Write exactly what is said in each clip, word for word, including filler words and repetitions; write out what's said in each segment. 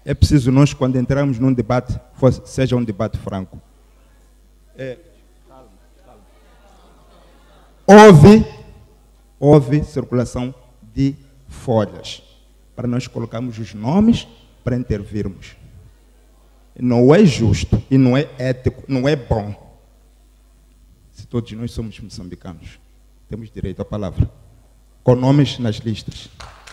é preciso nós, quando entrarmos num debate, seja um debate franco. É, houve, houve circulação de folhas para nós colocarmos os nomes para intervirmos. Não é justo e não é ético, não é bom. Se todos nós somos moçambicanos, temos direito à palavra, com nomes nas listas.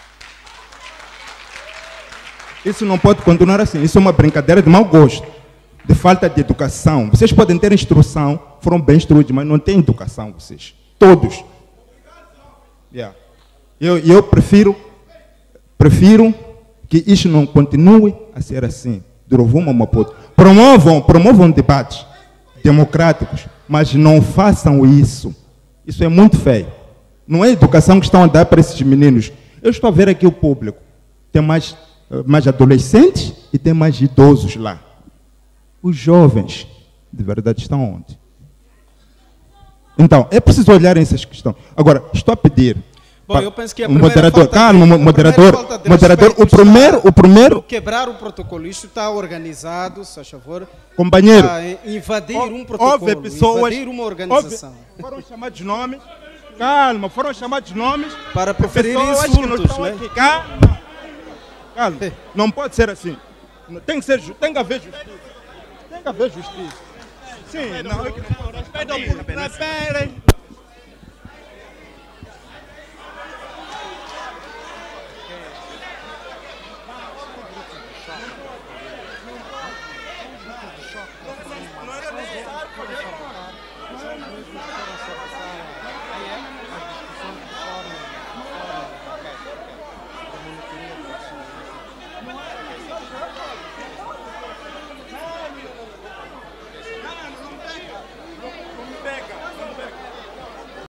Isso não pode continuar assim. Isso é uma brincadeira de mau gosto, de falta de educação. Vocês podem ter instrução, foram bem instruídos, mas não têm educação, vocês. Todos. Yeah. Eu, eu prefiro, prefiro que isto não continue a ser assim. Durovuma Maputo. Promovam, promovam debates democráticos, mas não façam isso. Isso é muito feio. Não é a educação que estão a dar para esses meninos. Eu estou a ver aqui o público. Tem mais, mais adolescentes e tem mais idosos lá. Os jovens, de verdade, estão onde? Então, é preciso olhar essas questões. Agora, estou a pedir... Bom, eu penso que a o moderador, falta calma, de, moderador, moderador, o primeiro, o primeiro... Quebrar o protocolo, isto está organizado, se faz favor. Companheiro, invadir um protocolo, houve pessoas, invadir uma organização. Houve, foram chamados nomes, calma, foram chamados nomes... Para proferir insultos, que não estão né? aqui, calma, calma, não pode ser assim. Tem que, ser, tem que haver justiça. Tem que haver justiça. Sim, não, é que não... Respeitem.